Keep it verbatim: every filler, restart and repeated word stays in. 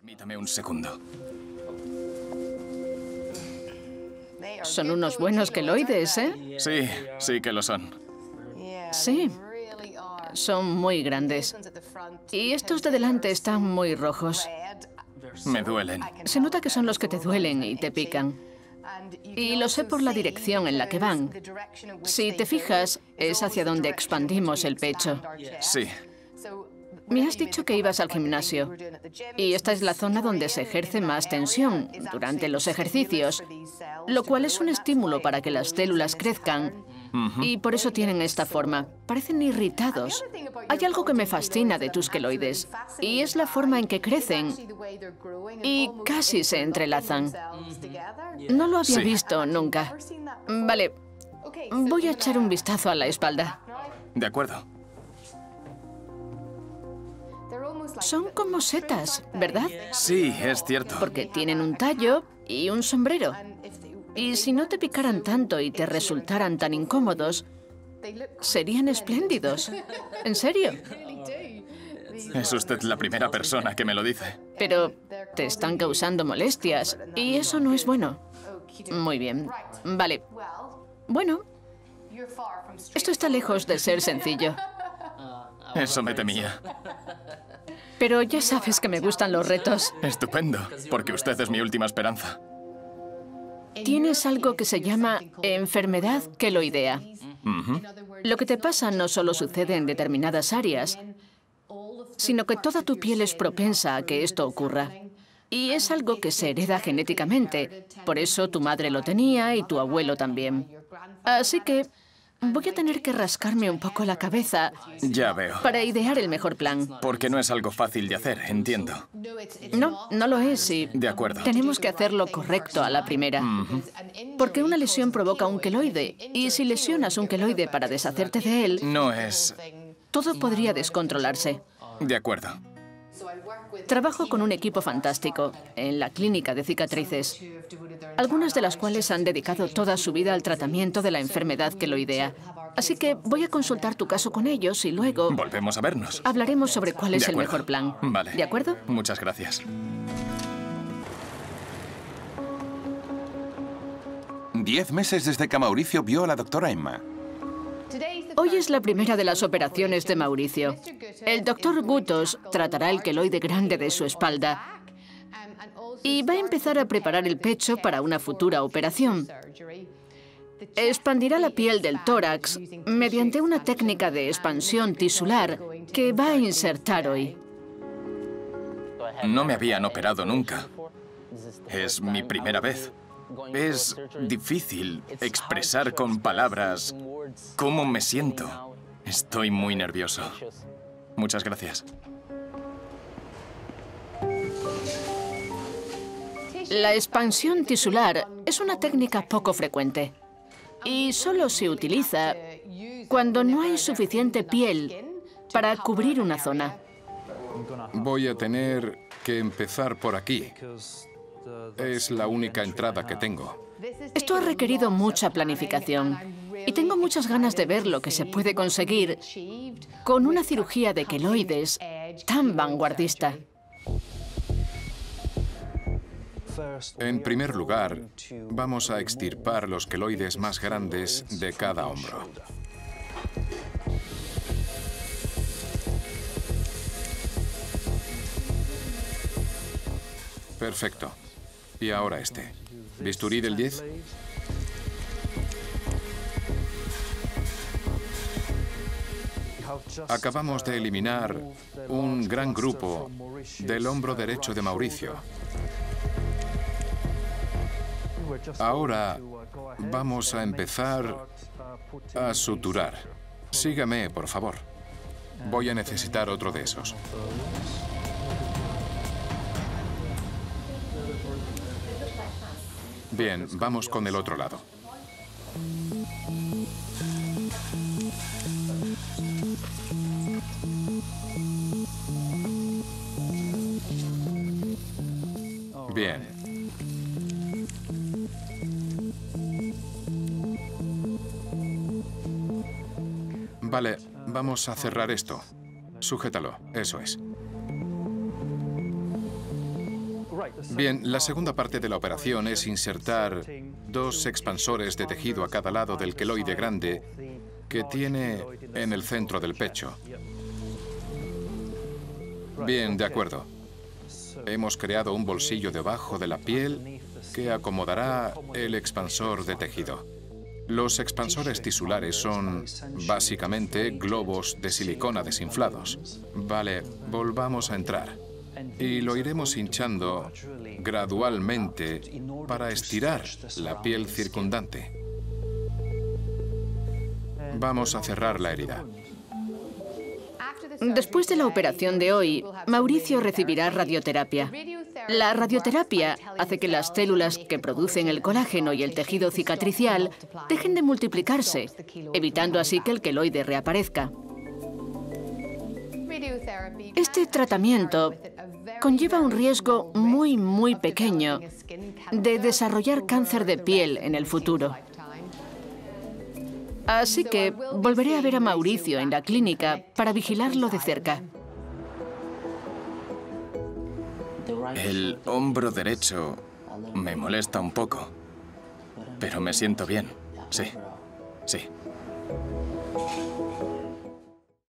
Permítame un segundo. Son unos buenos queloides, ¿eh? Sí, sí que lo son. Sí. Son muy grandes. Y estos de delante están muy rojos. Me duelen. Se nota que son los que te duelen y te pican. Y lo sé por la dirección en la que van. Si te fijas, es hacia donde expandimos el pecho. Sí. Me has dicho que ibas al gimnasio. Y esta es la zona donde se ejerce más tensión durante los ejercicios, lo cual es un estímulo para que las células crezcan. Uh-huh. Y por eso tienen esta forma. Parecen irritados. Hay algo que me fascina de tus queloides, y es la forma en que crecen. Y casi se entrelazan. No lo había Sí. visto nunca. Vale, voy a echar un vistazo a la espalda. De acuerdo. Son como setas, ¿verdad? Sí, es cierto. Porque tienen un tallo y un sombrero. Y si no te picaran tanto y te resultaran tan incómodos, serían espléndidos. ¿En serio? Es usted la primera persona que me lo dice. Pero te están causando molestias y eso no es bueno. Muy bien. Vale. Bueno, esto está lejos de ser sencillo. Eso me temía. Pero ya sabes que me gustan los retos. Estupendo, porque usted es mi última esperanza. Tienes algo que se llama enfermedad queloidea. Uh-huh. Lo que te pasa no solo sucede en determinadas áreas, sino que toda tu piel es propensa a que esto ocurra. Y es algo que se hereda genéticamente. Por eso tu madre lo tenía y tu abuelo también. Así que voy a tener que rascarme un poco la cabeza Ya veo. para idear el mejor plan. Porque no es algo fácil de hacer, entiendo. No, no lo es y De acuerdo. tenemos que hacerlo correcto a la primera. Uh-huh. Porque una lesión provoca un queloide, y si lesionas un queloide para deshacerte de él, No es... todo podría descontrolarse. De acuerdo. Trabajo con un equipo fantástico en la clínica de cicatrices, algunas de las cuales han dedicado toda su vida al tratamiento de la enfermedad queloidea. Así que voy a consultar tu caso con ellos y luego Volvemos a vernos. hablaremos sobre cuál De es el acuerdo. mejor plan. Vale. ¿De acuerdo? Muchas gracias. Diez meses desde que Mauricio vio a la doctora Emma. Hoy es la primera de las operaciones de Mauricio. El doctor Gutos tratará el queloide grande de su espalda y va a empezar a preparar el pecho para una futura operación. Expandirá la piel del tórax mediante una técnica de expansión tisular que va a insertar hoy. No me habían operado nunca. Es mi primera vez. Es difícil expresar con palabras cómo me siento. Estoy muy nervioso. Muchas gracias. La expansión tisular es una técnica poco frecuente y solo se utiliza cuando no hay suficiente piel para cubrir una zona. Voy a tener que empezar por aquí. Es la única entrada que tengo. Esto ha requerido mucha planificación y tengo muchas ganas de ver lo que se puede conseguir con una cirugía de queloides tan vanguardista. En primer lugar, vamos a extirpar los queloides más grandes de cada hombro. Perfecto. Y ahora este. ¿Bisturí del diez? Acabamos de eliminar un gran grupo del hombro derecho de Mauricio. Ahora vamos a empezar a suturar. Sígame, por favor. Voy a necesitar otro de esos. Bien, vamos con el otro lado. Bien. Vale, vamos a cerrar esto. Sujétalo, eso es. Bien, la segunda parte de la operación es insertar dos expansores de tejido a cada lado del queloide grande que tiene en el centro del pecho. Bien, de acuerdo. Hemos creado un bolsillo debajo de la piel que acomodará el expansor de tejido. Los expansores tisulares son básicamente globos de silicona desinflados. Vale, volvamos a entrar. Y lo iremos hinchando gradualmente para estirar la piel circundante. Vamos a cerrar la herida. Después de la operación de hoy, Mauricio recibirá radioterapia. La radioterapia hace que las células que producen el colágeno y el tejido cicatricial dejen de multiplicarse, evitando así que el queloide reaparezca. Este tratamiento conlleva un riesgo muy, muy pequeño de desarrollar cáncer de piel en el futuro. Así que volveré a ver a Mauricio en la clínica para vigilarlo de cerca. El hombro derecho me molesta un poco, pero me siento bien. Sí, sí.